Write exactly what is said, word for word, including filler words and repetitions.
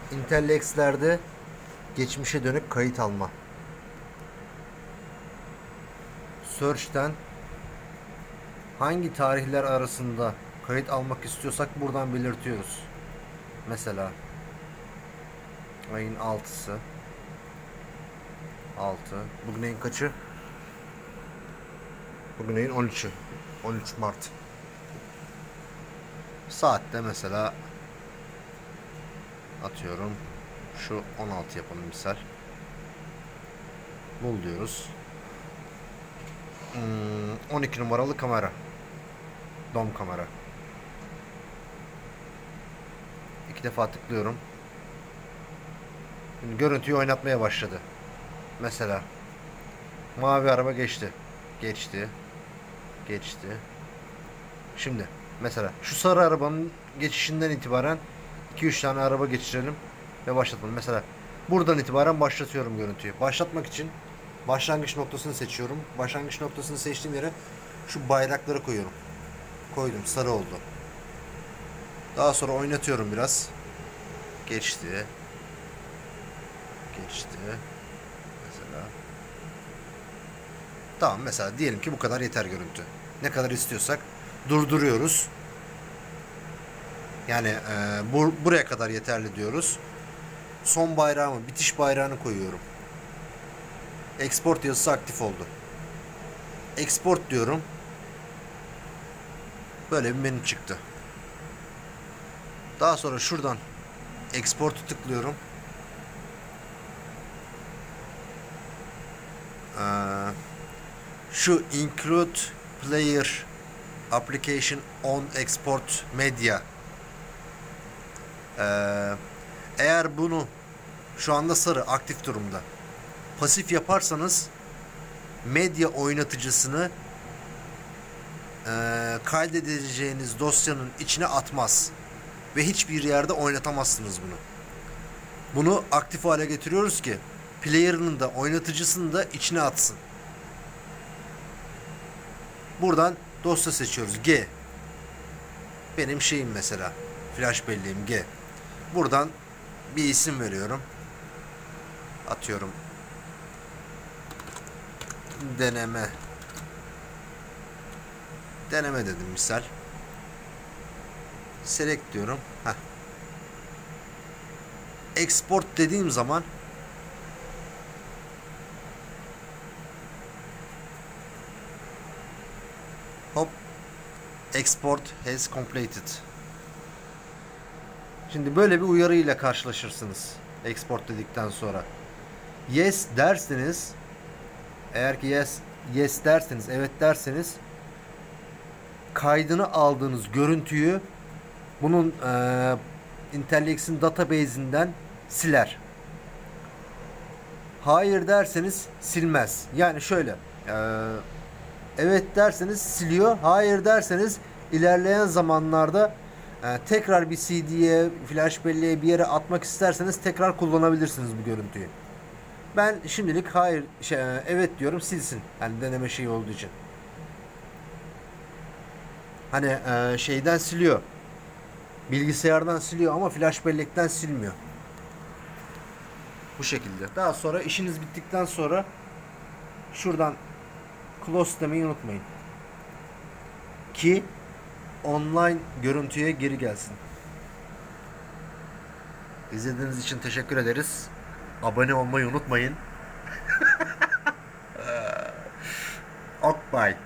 IntelliX'lerde geçmişe dönük kayıt alma. Search'ten hangi tarihler arasında kayıt almak istiyorsak buradan belirtiyoruz. Mesela ayın altısı. altı. Bugün ayın kaçı? Bugün ayın on üçü. on üç Mart. Saatte mesela atıyorum şu on altı yapalım misal. Bul diyoruz. Hmm, on iki numaralı kamera. Dom kamera. İki defa tıklıyorum. Şimdi görüntüyü oynatmaya başladı. Mesela mavi araba geçti. Geçti. Geçti. Şimdi mesela şu sarı arabanın geçişinden itibaren iki üç tane araba geçirelim ve başlatalım. Mesela buradan itibaren başlatıyorum görüntüyü. Başlatmak için başlangıç noktasını seçiyorum. Başlangıç noktasını seçtiğim yere şu bayrakları koyuyorum. Koydum. Sarı oldu. Daha sonra oynatıyorum biraz. Geçti. Geçti. Mesela. Tamam, mesela diyelim ki bu kadar yeter görüntü. Ne kadar istiyorsak durduruyoruz. Yani e, bu, buraya kadar yeterli diyoruz. Son bayrağımı, bitiş bayrağını koyuyorum. Export yazısı aktif oldu. Export diyorum. Böyle bir menü çıktı. Daha sonra şuradan Export'u tıklıyorum. Ee, şu Include Player Application on Export Media. Ee, eğer bunu şu anda sarı aktif durumda pasif yaparsanız medya oynatıcısını e, kaydedeceğiniz dosyanın içine atmaz ve hiçbir yerde oynatamazsınız bunu. Bunu aktif hale getiriyoruz ki player'ının da oynatıcısını da içine atsın. Buradan dosya seçiyoruz. G. Benim şeyim mesela. Flash belleğim G. Buradan bir isim veriyorum. Atıyorum. Deneme. Deneme dedim misal. Select diyorum. Heh. Export dediğim zaman hop, export has completed. Şimdi böyle bir uyarı ile karşılaşırsınız export dedikten sonra. Yes derseniz, eğer ki yes yes derseniz, evet derseniz kaydını aldığınız görüntüyü bunun e, IntelliX'in database'inden siler. Hayır derseniz silmez. Yani şöyle e, evet derseniz siliyor. Hayır derseniz ilerleyen zamanlarda e, tekrar bir C D'ye, flash belleğe, bir yere atmak isterseniz tekrar kullanabilirsiniz bu görüntüyü. Ben şimdilik hayır şey, evet diyorum, silsin. Yani deneme şeyi olduğu için. Hani e, şeyden siliyor. Bilgisayardan siliyor ama flash bellekten silmiyor. Bu şekilde. Daha sonra işiniz bittikten sonra şuradan close demeyi unutmayın. Ki online görüntüye geri gelsin. İzlediğiniz için teşekkür ederiz. Abone olmayı unutmayın. Okbay.